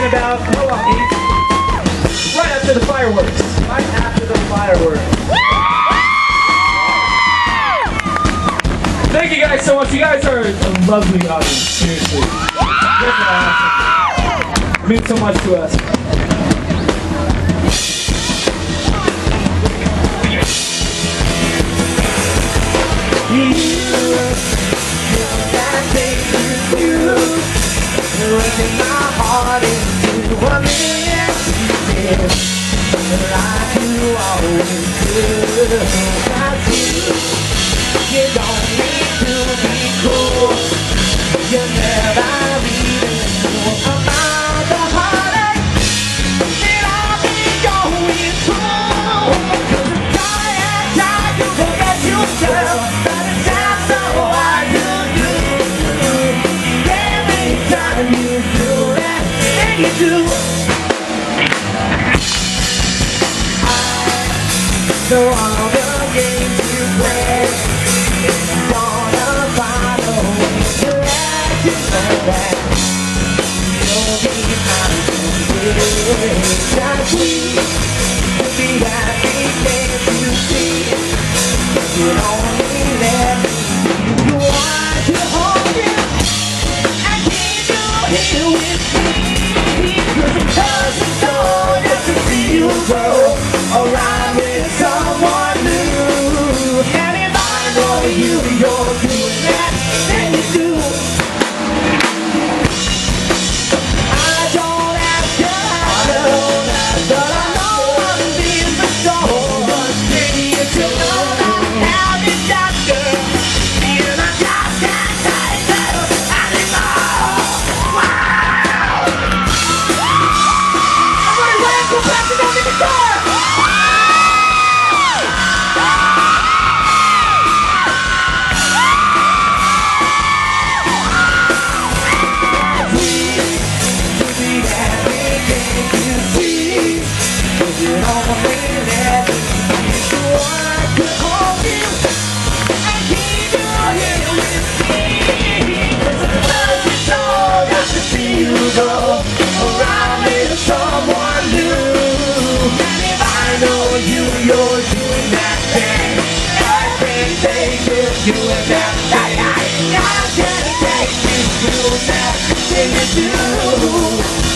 about right after the fireworks. Right after the fireworks. Thank you guys so much. You guys are a lovely audience. Seriously. You guys are awesome. It means so much to us. Breaking my heart into a million pieces, like you always do. Got you don't need to be cool. You never even knew about the heartache that I've been going through. 'Cause I'm trying to forget yourself, but it's not so hard to do. You do that, and you do. I know all the games you play. Gonna follow you to let you know that you'll be mine someday. Just we will be happy days you see. You only let me see. You want to hold you. Here with me, because it's so just to see you grow around with someone new. And if I know you're doing that, then you do. I don't ask you how to, but I know I'm being for sure. But maybe you should know that I'm your doctor, and I just can't take that anymore. Go back to them in the car! You're doing that thing. I can't take it, doing that thing. I can't take you doing that thing you do.